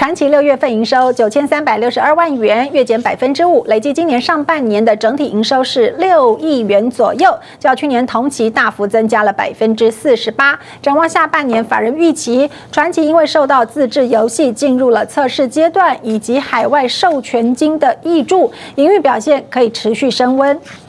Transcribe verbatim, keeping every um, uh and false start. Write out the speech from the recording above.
传奇六月份营收九千三百六十二万元，月减百分之五，累计今年上半年的整体营收是六亿元左右，较去年同期大幅增加了百分之四十八。展望下半年，法人预期传奇因为受到自制游戏进入了测试阶段，以及海外授权金的挹注，营运表现可以持续升温。